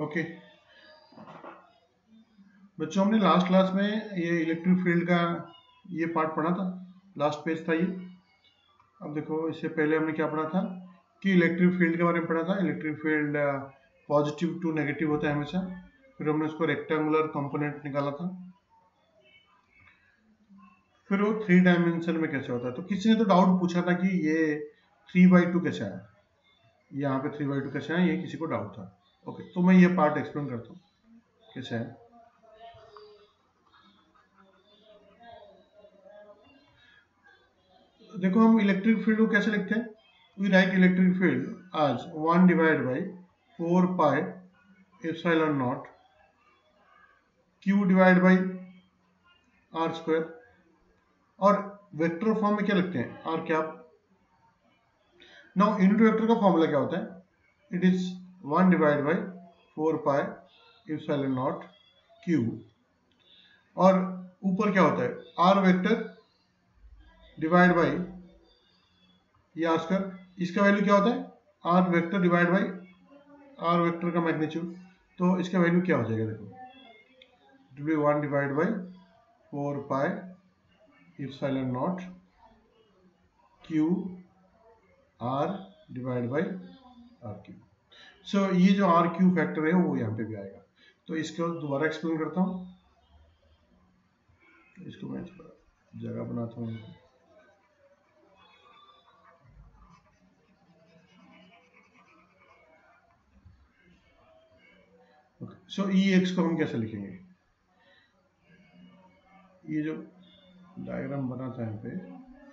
Okay बच्चों, हमने last class में ये इलेक्ट्रिक फील्ड का ये पार्ट पढ़ा था, लास्ट पेज था ये। अब देखो, इससे पहले हमने क्या पढ़ा था कि इलेक्ट्रिक फील्ड के बारे में पढ़ा था। Electric field positive to negative होता है हमेशा। फिर हमने उसको रेक्टेंगुलर कंपोनेंट निकाला था। फिर वो 3 डायमेंशन में कैसे होता है। तो किसी ने तो डाउट पूछा था कि ये 3/2 कैसे आया, यहाँ पे 3/2 कैसे आया, ये किसी को डाउट था। ओके, तो मैं ये पार्ट एक्सप्लेन करता हूँ कैसे है। देखो, हम इलेक्ट्रिक फील्ड को कैसे लिखते हैं। वी राइट इलेक्ट्रिक फील्ड आज 1/4 pi epsilon naught Q divide by R square, और वेक्टर फॉर्म में क्या लिखते हैं, R cap. Now unit vector का फॉर्मूला क्या होता है, it is 1/4 pi epsilon naught Q, और ऊपर क्या होता है, आर वेक्टर डिवाइड बाई ये आर स्क्वायर। इसका वैल्यू क्या होता है, R vector divide by R vector का मैग्नीट्यूड। तो इसका वैल्यू क्या हो जाएगा, देखो, it will be 1/4 pi epsilon naught Q R divide by R Q. So ये जो आर क्यू फैक्टर है वो यहाँ पे भी आएगा। तो इसको दोबारा एक्सप्लेन करता हूँ। इसको मैं जगह बनाता हूँ। सो ई एक्स को हम कैसे लिखेंगे, ये जो डायग्राम बना था यहाँ पे,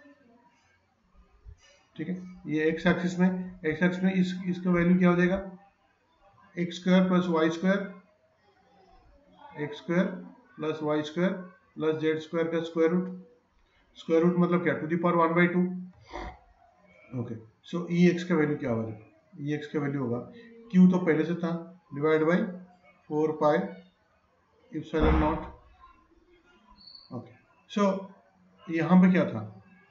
ठीक है, ये एक्स एक्सिस में इसका वैल्यू क्या हो जाएगा, X square plus Y square, X square plus Y square plus Z square का स्क्वायर रूट मतलब क्या, to the power 1/2। Okay, so E X का वैल्यू क्या होगा, ई एक्स का वैल्यू होगा, क्यू तो पहले से था, divide by 4 pi epsilon naught. Okay, so यहाँ पे क्या था,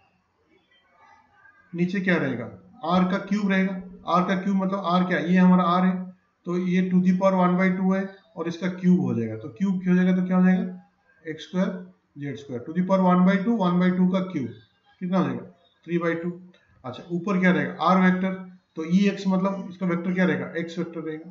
नीचे क्या रहेगा, आर का क्यूब रहेगा। आर का क्यूब मतलब आर क्या, ये हमारा आर है, तो ये टू दी पावर 1/2 है, और इसका क्यूब हो जाएगा। तो क्यूब हो जाएगा तो क्या हो जाएगा, X square Z square to the power 1/2 का क्यूब कितना हो जाएगा, 3/2। अच्छा, ऊपर क्या रहेगा, आर वेक्टर, तो ई एक्स मतलब इसका वेक्टर क्या रहेगा, एक्स वेक्टर रहेगा।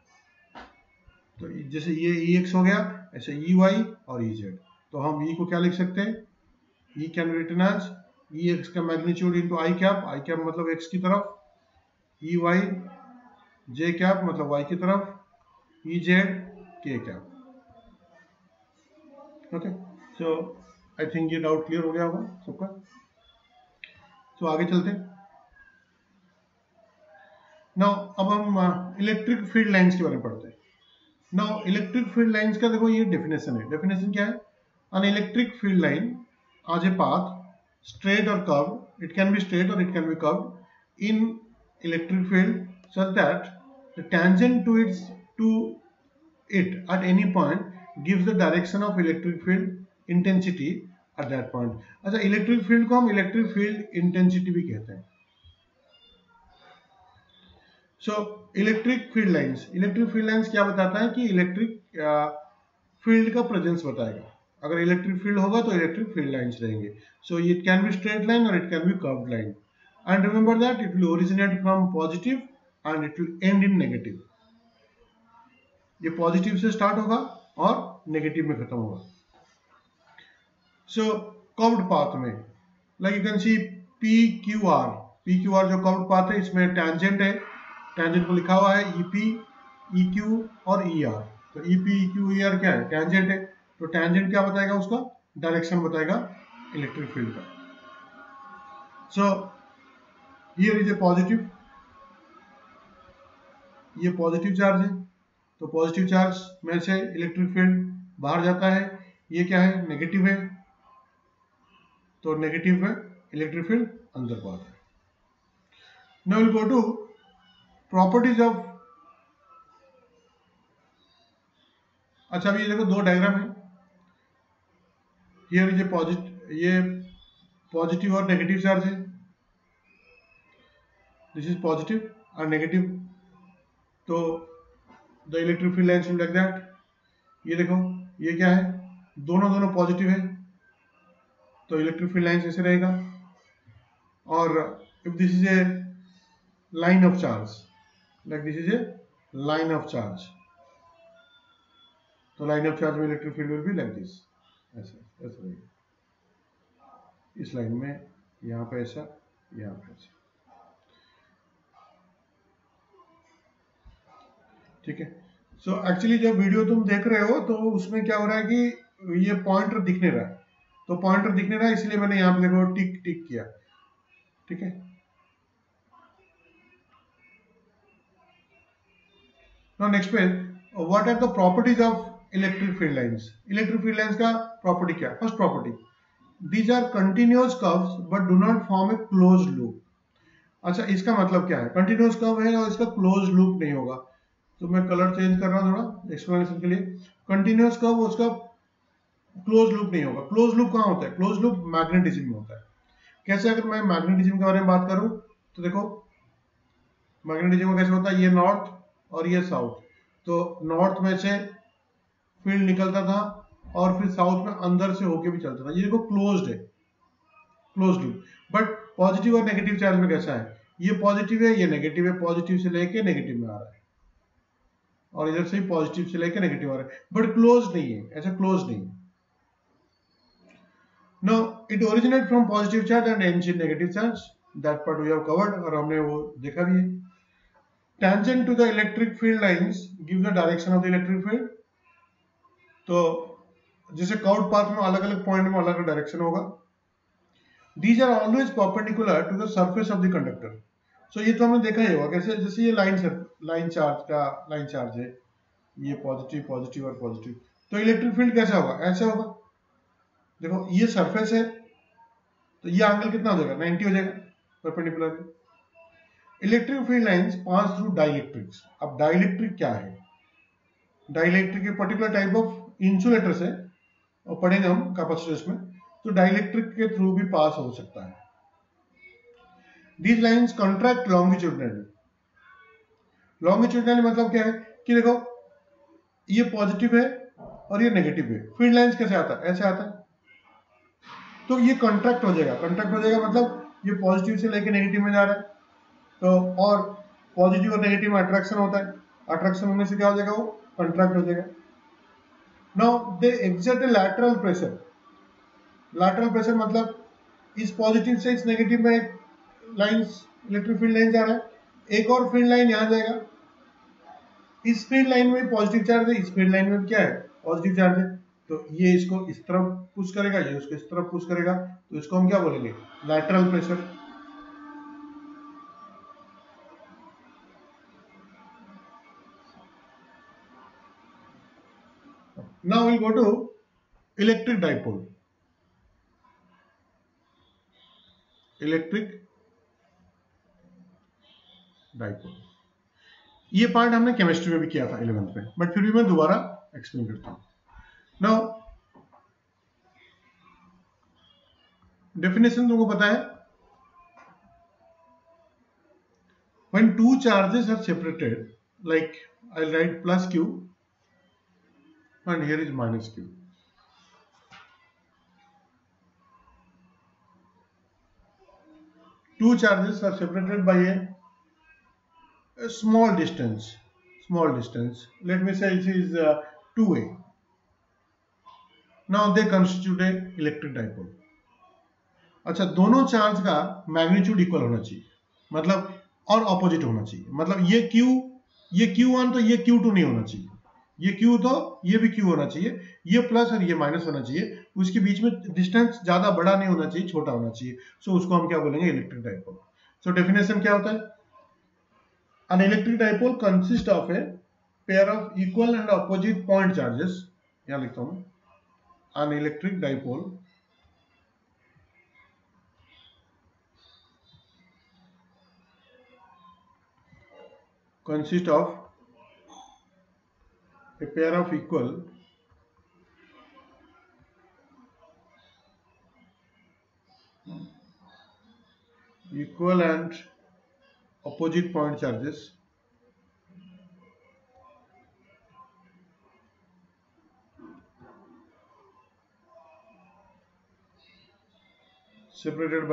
तो जैसे ये ई एक्स हो गया, ऐसे ई वाई और ई जेड। तो हम ई को क्या लिख सकते हैं, E can be written as E X का मैग्नीट्यूड इंटू आई कैप मतलब एक्स की तरफ, ई वाई जे कैप मतलब वाई की तरफ, E Z K cap. Okay, so I think ये डाउट क्लियर हो गया होगा सबका। तो आगे चलते हैं। नाउ अब हम इलेक्ट्रिक फील्ड लाइंस के बारे में पढ़ते हैं। नाउ इलेक्ट्रिक फील्ड लाइंस का देखो ये डेफिनेशन है। डेफिनेशन क्या है, an electric field line as a path straight or curved, it can be straight or it can be curved in electric field such that the tangent to it at any point gives the direction of electric field intensity at that point. अच्छा, electric field को हम electric field intensity भी कहते हैं। So electric field lines क्या बताता है कि इलेक्ट्रिक फील्ड का प्रेजेंस बताएगा। अगर इलेक्ट्रिक फील्ड होगा तो इलेक्ट्रिक फील्ड लाइंस रहेंगे। So it can be straight line और it can be curved line, and remember that it will originate from positive and it will end in negative. ये positive से start होगा और negative में खत्म होगा। So curved path में like you can see PQR जो कर्व्ड पाथ है, इसमें टेंजेंट है, टेंजेंट को लिखा हुआ है EP, EQ और ER। तो EP, EQ, ER क्या है, टेंजेंट है। तो टेंजेंट क्या बताएगा, उसका डायरेक्शन बताएगा इलेक्ट्रिक फील्ड का। So here is a positive, ये पॉजिटिव चार्ज है, तो पॉजिटिव चार्ज में से इलेक्ट्रिक फील्ड बाहर जाता है। ये क्या है, नेगेटिव है, तो नेगेटिव में इलेक्ट्रिक फील्ड अंदर को आता है। Now will go to properties of. अच्छा, अभी ये देखो दो डायग्राम है। हियर इज ए ये पॉजिटिव और नेगेटिव चार्ज है, दिस इज पॉजिटिव और नेगेटिव। तो the electric field lines like that. ये देखो, ये क्या है, दोनों दोनों पॉजिटिव है, तो इलेक्ट्रिक फील्ड लाइंस ऐसे रहेगा। और if this is a line of charge, like this is a line of charge, तो लाइन ऑफ चार्ज में electric field will be like this, ऐसा ऐसा रहेगा, इस लाइन में, यहाँ पे ऐसा, यहाँ पे ऐसा, ठीक है। सो एक्चुअली जब वीडियो तुम देख रहे हो तो उसमें क्या हो रहा है कि ये पॉइंटर दिख नहीं रहा है, तो पॉइंटर दिख नहीं रहा है इसलिए मैंने यहाँ पे देखो टिक टिक किया, ठीक है। Now next page, what are the properties of electric field lines. Electric field lines का प्रॉपर्टी क्या है? First property, these are continuous curves but do not form a closed loop. अच्छा, इसका मतलब क्या है? कंटिन्यूअस कर्व है और इसका क्लोज लूप नहीं होगा, तो मैं कलर चेंज कर रहा हूँ थोड़ा एक्सप्लेनेशन के लिए। कंटिन्यूअस कर्व, उसका क्लोज लूप नहीं होगा। क्लोज लूप कहाँ होता है? क्लोज लूप मैग्नेटिज्म में होता है। कैसे? अगर मैं मैग्नेटिज्म के बारे में बात करूं तो देखो, मैग्नेटिज्म कैसे होता है, ये नॉर्थ और ये साउथ, तो नॉर्थ में से फील्ड निकलता था और फिर साउथ में अंदर से होके भी चलता था, ये देखो क्लोज्ड है, क्लोज लूप। बट पॉजिटिव और नेगेटिव चार्ज में कैसा है, ये पॉजिटिव है, ये नेगेटिव है, पॉजिटिव से लेके नेगेटिव में आ रहा है और इधर से ही पॉजिटिव से लेके नेगेटिव आ रहा है, बट क्लोज नहीं है, ऐसा क्लोज नहीं है। Now it originate from positive charge and ends in negative charge. That part we have covered और हमने वो देखा भी है। Tangent to the electric field lines give the direction of the electric field. तो जैसे कर्व्ड पाथ में अलग अलग पॉइंट में अलग अलग डायरेक्शन होगा। These are always perpendicular to the surface of the conductor. So ये तो हमने देखा ही होगा, कैसे? जैसे ये लाइन चार्ज है, ये पॉजिटिव पॉजिटिव और पॉजिटिव, तो इलेक्ट्रिक फील्ड कैसा होगा? ऐसे होगा। देखो ये सरफेस है, तो ये एंगल कितना हो जाएगा? 90 हो जाएगा perpendicular. Electric field lines pass through dielectrics. अब डाइलेक्ट्रिक क्या है? डाइलेक्ट्रिक एक पर्टिकुलर टाइप ऑफ इंसुलेटर से, और पढ़ेंगे हम कैपेसिटर्स में, तो डाइलेक्ट्रिक के थ्रू भी पास हो सकता है। These lines contract longitudinally. Longitudinally मतलब क्या है कि देखो ये पॉजिटिव है और ये नेगेटिव है, फील्ड लाइंस कैसे आता है? ऐसे आता है, तो ये कॉन्ट्रैक्ट हो जाएगा। कॉन्ट्रैक्ट हो जाएगा मतलब ये पॉजिटिव से लेके नेगेटिव में जा रहा है, तो और पॉजिटिव और नेगेटिव में अट्रैक्शन होता है, अट्रैक्शन होने से क्या हो जाएगा? वो कॉन्ट्रैक्ट हो जाएगा। Now they exert a lateral pressure. Lateral pressure मतलब इस पॉजिटिव से इस नेगेटिव में एक लाइंस, इलेक्ट्रिक फील्ड लाइन जा रहा है, एक और फील्ड लाइन यहाँ जाएगा, इस फील्ड लाइन में पॉजिटिव चार्ज है, इस फील्ड लाइन में क्या है? पॉजिटिव चार्ज है, तो ये इसको इस तरफ पुश करेगा, ये उसको इस तरफ पुश करेगा, तो इसको हम क्या बोलेंगे? Lateral pressure. Now we'll go to electric dipole. Electric dipole, ये पार्ट हमने केमिस्ट्री में भी किया था 11th में, बट फिर भी मैं दोबारा एक्सप्लेन करता हूं। नाउ डेफिनेशन तुमको पता है, when two charges are separated, like I'll write plus q and here is minus q. Two charges are separated by a small distance. Let me say it is 2a. Now they constitute a electric dipole. अच्छा, दोनों charge का magnitude equal होना चाहिए, मतलब और opposite होना चाहिए, मतलब ये Q1 तो ये Q2 नहीं होना चाहिए, ये Q तो ये भी Q होना चाहिए, ये प्लस और ये माइनस होना चाहिए, उसके बीच में डिस्टेंस ज्यादा बड़ा नहीं होना चाहिए, छोटा होना चाहिए। सो उसको हम क्या बोलेंगे? Electric dipole. सो डेफिनेशन क्या होता है? An electric dipole consists of a pair of equal and opposite point charges. यहाँ लिखता हूँ, an electric dipole consists of a pair of equal and opposite point charges separated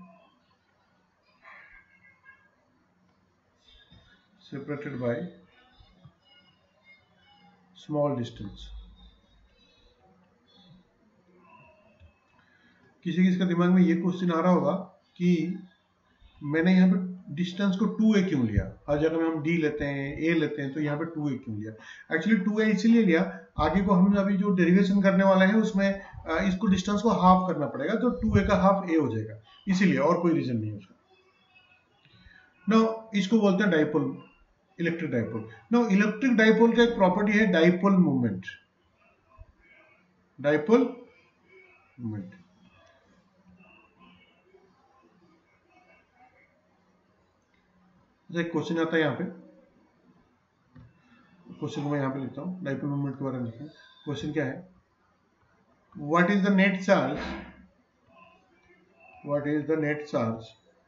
by small distance। किसी किसी का दिमाग में ये क्वेश्चन आ रहा होगा कि मैंने यहाँ पे डिस्टेंस को 2a क्यों लिया। हर जगह में हम d लेते हैं, a लेते हैं, तो यहाँ पे 2a क्यों लिया। एक्चुअली 2a इसलिए लिया, आगे को हम अभी जो डेरिवेशन करने वाले हैं उसमें इसको डिस्टेंस को हाफ करना पड़ेगा, तो 2a का हाफ a हो जाएगा, इसीलिए, और कोई रीजन नहीं है उसका। नाउ इसको बोलते हैं dipole, electric dipole. Now electric dipole का एक प्रॉपर्टी है डाइपोल मोमेंट। डाइपोल मोमेंट एक क्वेश्चन आता है यहाँ पे, क्वेश्चन को मैं यहाँ पे लिखता हूँ, डाइपोल मोमेंट के बारे में लिखता हूँ। क्वेश्चन क्या है, what is the net charge, what is the net charge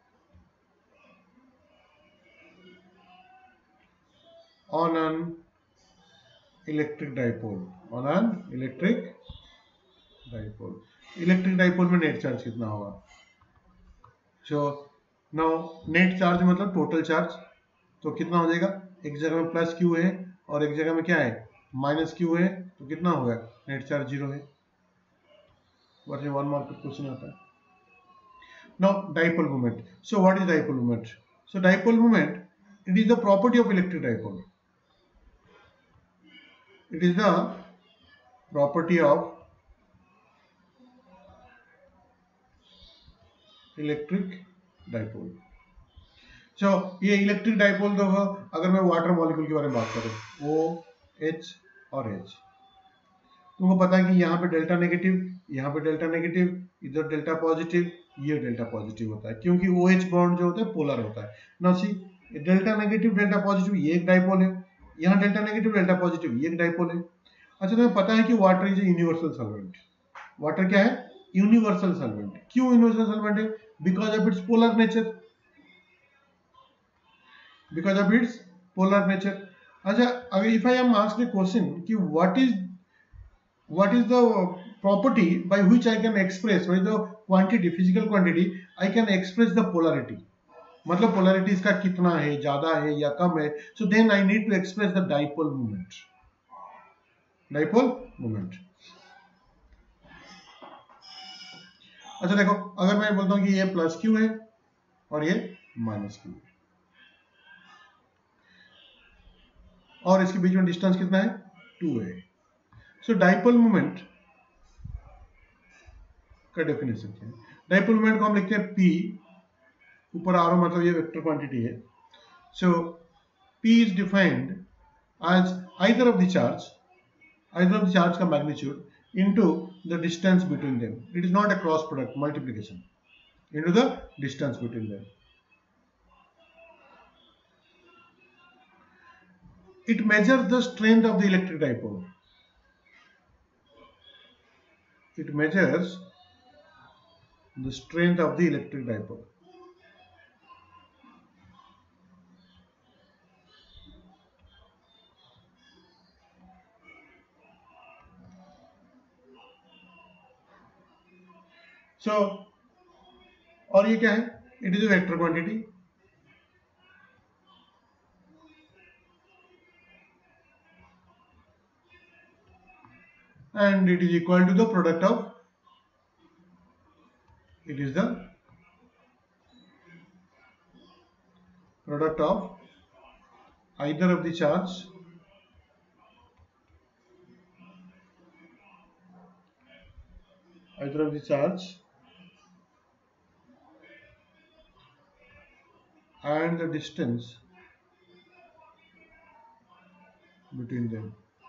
on an electric dipole, on an electric dipole। Electric dipole में नेट चार्ज कितना होगा। सो नाउ नेट चार्ज मतलब टोटल चार्ज, तो कितना हो जाएगा, एक जगह में प्लस क्यू है और एक जगह में क्या है माइनस क्यू है, तो कितना होगा, नेट चार्ज 0 है। वर्ष 1 मार्क का क्वेश्चन आता है। Now dipole moment, so what is dipole moment. So dipole moment, it is the property of electric dipole, it is the property of electric dipole। so ये इलेक्ट्रिक डाइपोल तो अगर मैं water molecule के बारे में बात करूं, OH और H, तुमको पता है कि यहाँ पे डेल्टा नेगेटिव, यहाँ पे डेल्टा नेगेटिव, इधर डेल्टा पॉजिटिव, ये डेल्टा पॉजिटिव होता है, क्योंकि OH बॉन्ड जो होता है पोलर होता है ना। See delta negative delta positive ये एक डाइपोल है, यहाँ डेल्टा नेगेटिव डेल्टा पॉजिटिव ये एक डाइपोल है। अच्छा, तुम्हें पता है कि water is universal solvent. Water क्या है, यूनिवर्सल सॉल्वेंट। क्यों यूनिवर्सल सॉल्वेंट है, because of its polar nature, because of its polar nature. अच्छा, अगर if I am asked the question कि what is the property by which I can express, what is the quantity, physical quantity I can express the polarity, मतलब polarity इसका कितना है, ज्यादा है या कम है, so then I need to express the dipole moment. Dipole moment. अच्छा देखो, अगर मैं बोलता हूं कि ये प्लस क्यू है और ये माइनस क्यू है, और इसके बीच में डिस्टेंस कितना है, 2 है। सो डाइपोल मोमेंट का डेफिनेशन क्या है। डाइपोल मोमेंट को हम लिखते हैं P, ऊपर आरो मतलब ये वेक्टर क्वांटिटी है। So P is defined as either of the charge का magnitude into the distance between them. It is not a cross product, multiplication into the distance between them. It measures the strength of the electric dipole. It measures the strength of the electric dipole। So, और ये क्या है, it is a vector quantity, and it is equal to the product of, it is the product of either of the charge and the distance between them।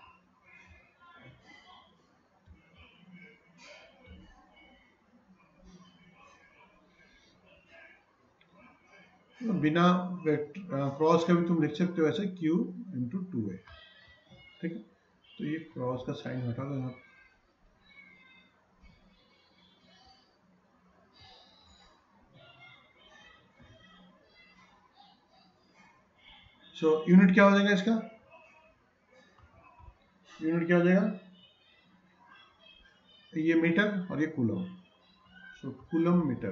बिना cross का भी तुम लिख सकते हो ऐसे Q इंटू 2a, ठीक है। तो ये क्रॉस का साइन हटा दो यहाँ। सो यूनिट क्या हो जाएगा इसका, यूनिट क्या हो जाएगा, ये मीटर और ये coulomb. So So coulomb meter.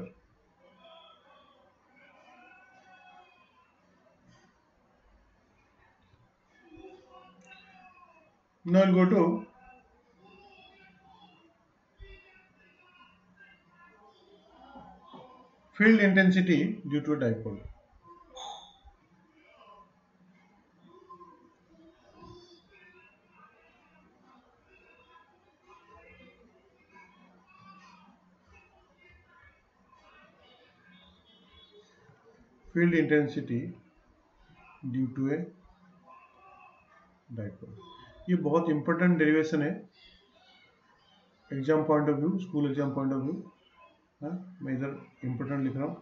Now I'll go to field intensity due to a dipole. Field intensity due to a dipole. ये बहुत इंपॉर्टेंट डेरिवेशन है exam point of view, school exam point of view. मैं इधर important लिख रहा हूँ,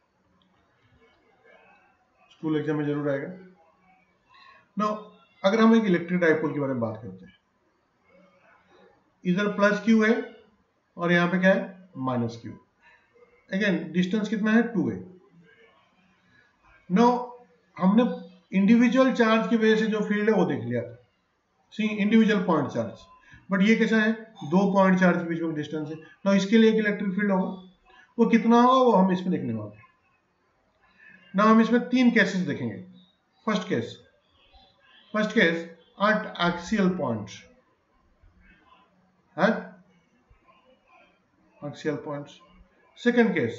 school exam में जरूर आएगा. नाउ अगर हम एक इलेक्ट्रिक डाइपोल के बारे में बात करते हैं, इधर प्लस क्यू है और यहाँ पे क्या है माइनस क्यू. अगेन डिस्टेंस कितना है 2a. नाउ हमने इंडिविजुअल चार्ज की वजह से जो फील्ड है वो देख लिया, see individual point charge. But ये कैसा है, दो पॉइंट चार्ज के बीच में डिस्टेंस है. ना इसके लिए एक इलेक्ट्रिक फील्ड होगा, वो कितना होगा वो हम इसमें देखने वाले हैं. ना हम इसमें तीन केसेस देखेंगे. First case at axial point, second case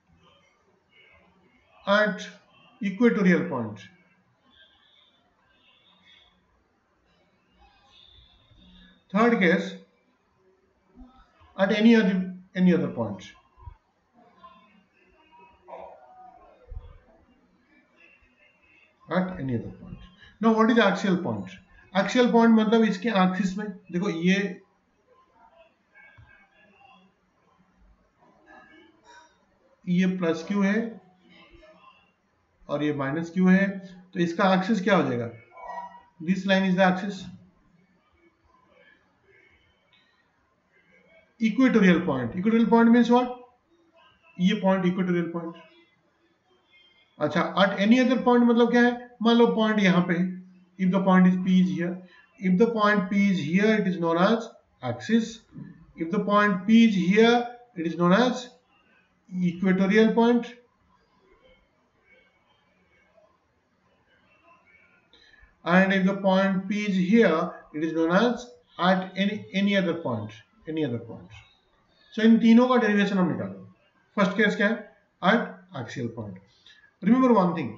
at equatorial point, third case at any other point. At any other point. Now what is axial point? Axial point मतलब इसके एक्सिस में देखो, ये प्लस क्यू है और ये minus Q है, तो इसका एक्सिस क्या हो जाएगा, this line is the axis. Equatorial point means what, ये पॉइंट इक्वेटोरियल पॉइंट. अच्छा, एट एनी अदर पॉइंट मतलब क्या है, मान लो पॉइंट यहाँ पे है, if the point is P is here, if the point P is here it is known as axis, if the point P is here it is known as equatorial point, and if the point P is here it is known as at any other point. So इन तीनों का derivation हम निकालेंगे. First case क्या है, at axial point. Remember one thing,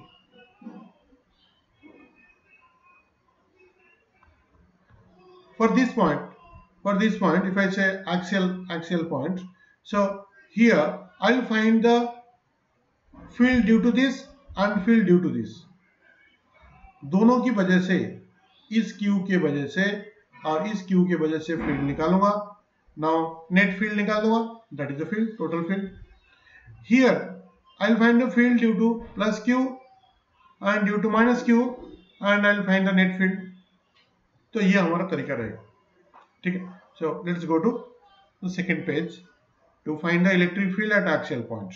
for this point if I say axial point, so here I'll find the field due to this and field due to this. दोनों की वजह से, इस Q के वजह से और इस क्यू के वजह से फील्ड निकालूंगा. नाउ नेट फील्ड निकाल दूंगा, that is the field, total field. Here I will find the field due to plus Q and due to minus Q and I will find the net field. तो ये हमारा तरीका रहेगा, ठीक है. So let's go to the second page to find the electric field at axial point.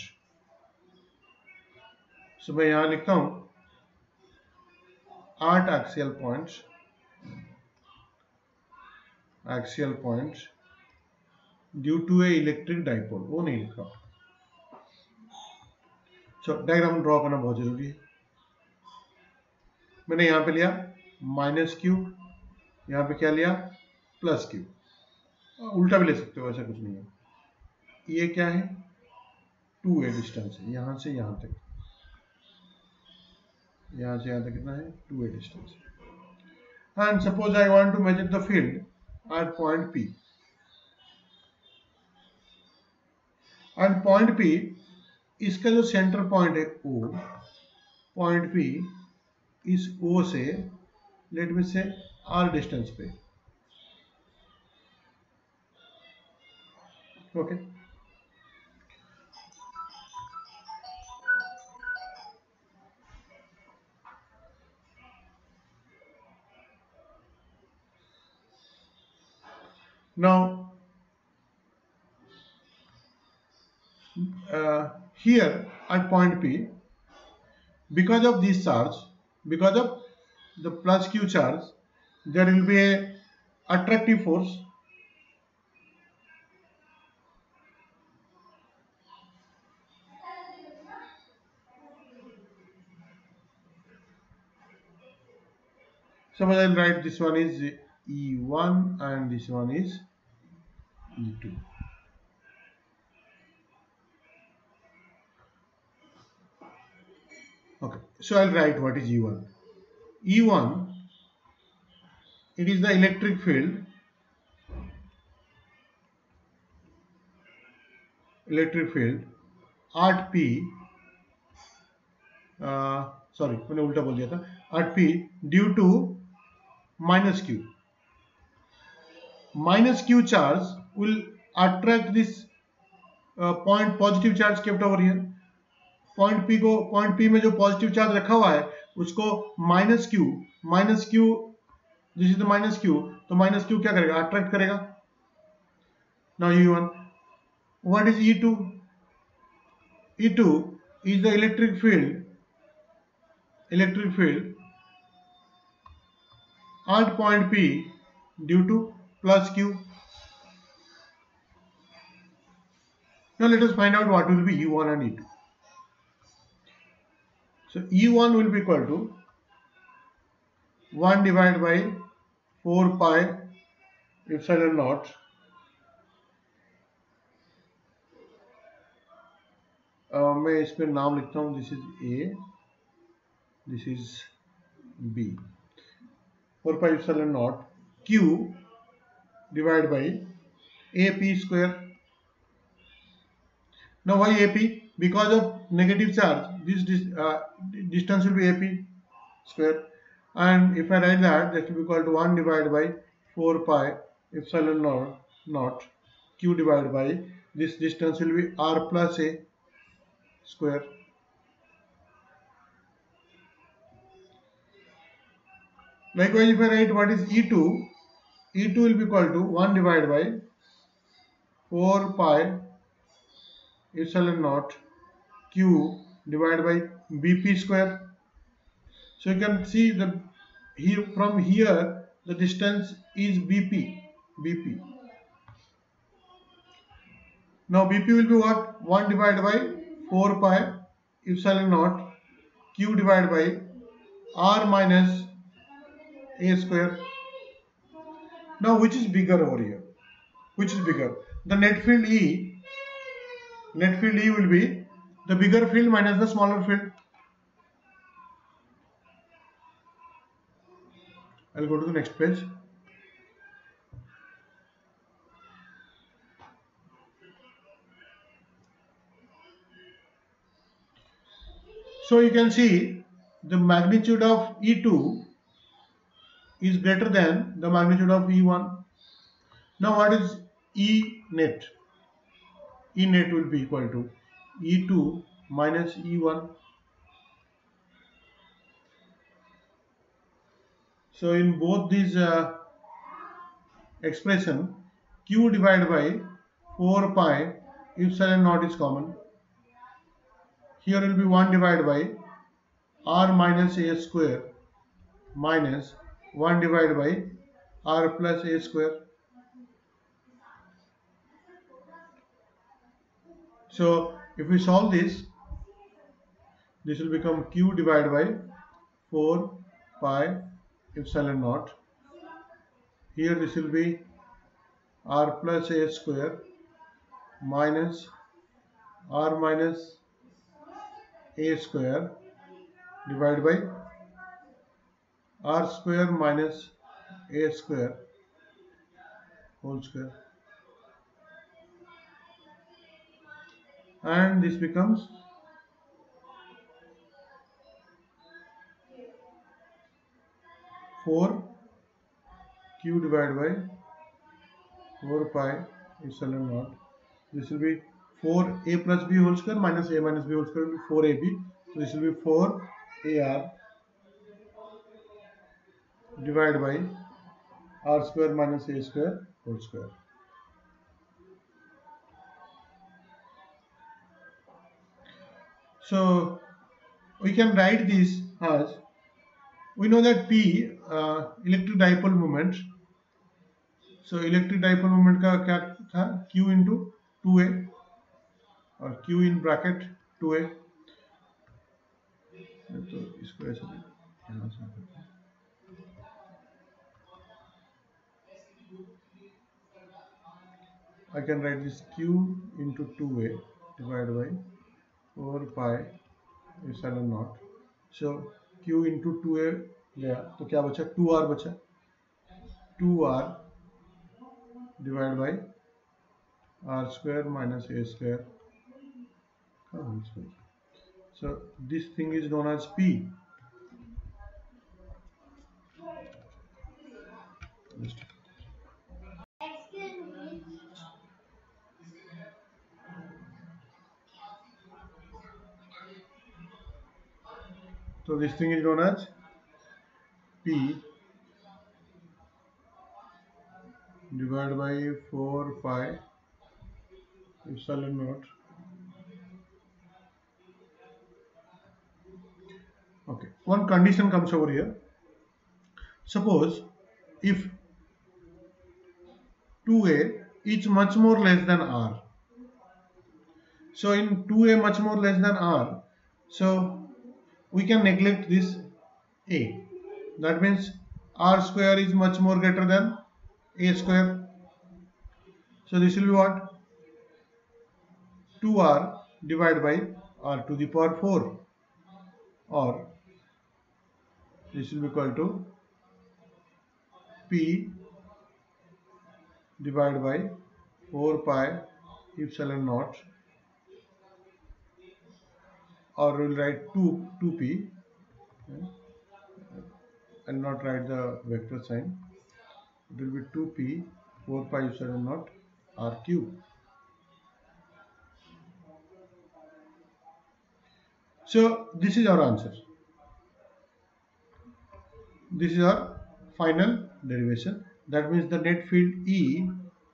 सो मैं यहां लिखता हूं at axial point due to a electric dipole, वो नहीं लिखा. सो डायग्राम ड्रॉ करना बहुत जरूरी है. मैंने यहां पे लिया माइनस क्यू, यहां पे क्या लिया प्लस क्यू. उल्टा भी ले सकते हो, ऐसा कुछ नहीं है. ये क्या है 2a डिस्टेंस है, यहां से यहां तक, यहाँ से यहाँ तक कितना है 2a distance. And suppose I want to measure the field at point P. And point P, इसका जो सेंटर पॉइंट है O, पॉइंट P इस O से let me say R distance पे, okay. Now here at point P, because of this charge, because of the plus Q charge, there will be a attractive force. Suppose I'll write this one is E1 and this one is E2. Okay, so I'll write what is E1. E1, it is the electric field at P, sorry मैंने उल्टा बोल दिया था, at P due to minus Q. Minus Q charge will attract this point positive charge kept over here. Point P में जो positive charge रखा हुआ है उसको minus Q this is the minus Q, तो माइनस क्यू क्या करेगा, attract करेगा. Now E1, what is E2? E2 is the electric field at point P due to plus Q. Now let us find out what will be E1 and E2. So E1 will be equal to 1 divided by 4 pi epsilon naught मैं इस पे नाम लिखता हूँ, this is A, this is B, 4 pi epsilon naught Q divided by AP square. Now why AP? Because of negative charge, this distance will be AP square, and if I write that will be equal to 1 divided by 4 pi epsilon naught Q divided by this distance will be R plus A square. Likewise, if I write what is E2 will be equal to 1 divided by 4 pi epsilon naught Q divided by BP square. So you can see from here the distance is BP. Now BP will be what? 1 divided by 4 pi epsilon naught Q divided by R minus A square. Now which is bigger over here? Which is bigger? The net field E will be the bigger field minus the smaller field. I'll go to the next page. So you can see the magnitude of E2 is greater than the magnitude of E1. Now what is E net? E net will be equal to E2 minus E1. So in both these expression, Q divided by 4 pi epsilon naught is common. Here will be 1 divided by R minus A square minus 1 divided by R plus A square. So if we solve this will become Q divided by 4 pi epsilon naught. Here this will be R plus A square minus R minus A square divided by R square minus A square whole square, and this becomes 4 Q divided by 4 pi epsilon naught. This will be 4A plus B whole square minus A minus B whole square will be 4AB. So this will be 4AR divided by R square minus A square whole square. So we can write this as, we know that P electric dipole moment. So electric dipole moment का क्या था? Q into 2A और Q in bracket 2A. तो इसको ऐसे यहाँ से I can write this q into 2a divided by 4 pi epsilon naught. So q into 2a गया तो क्या बचा 2r बचा 2r divided by r square minus a square whole square. So this thing is known as p. So this thing is known as p divided by 4 pi epsilon naught. Okay, one condition comes over here. Suppose if 2a is much more less than r. So in 2a much more less than r, so we can neglect this a. That means r square is much more greater than a square. So this will be what? 2r divided by r to the power 4, or this will be equal to p divided by 4 pi epsilon naught, or we will write 2p and not write the vector sign. It will be 2p 4 pi epsilon naught r cube. So this is our answer. This is our final derivation. That means the net field E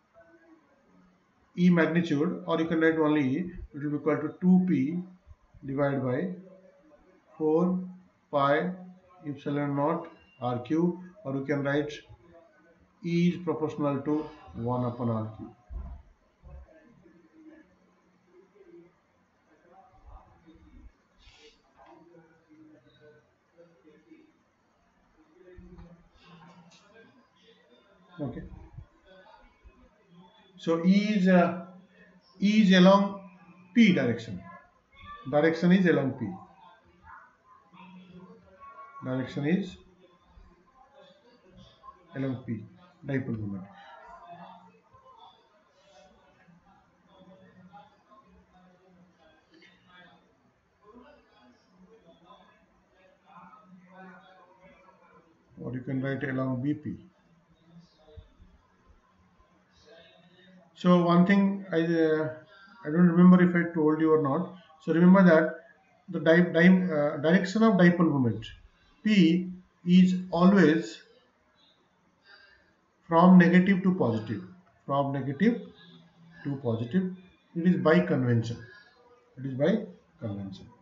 magnitude, or you can write only E, it will be equal to 2p divided by 4 pi epsilon naught r cube, or you can write E is proportional to 1 upon r cube. Okay. So E is along P direction. Direction is along P. Direction is along P. Dipole moment. Or you can write along BP. So one thing I don't remember if I told you or not. So remember that the direction of dipole moment P is always from negative to positive. From negative to positive. It is by convention. It is by convention.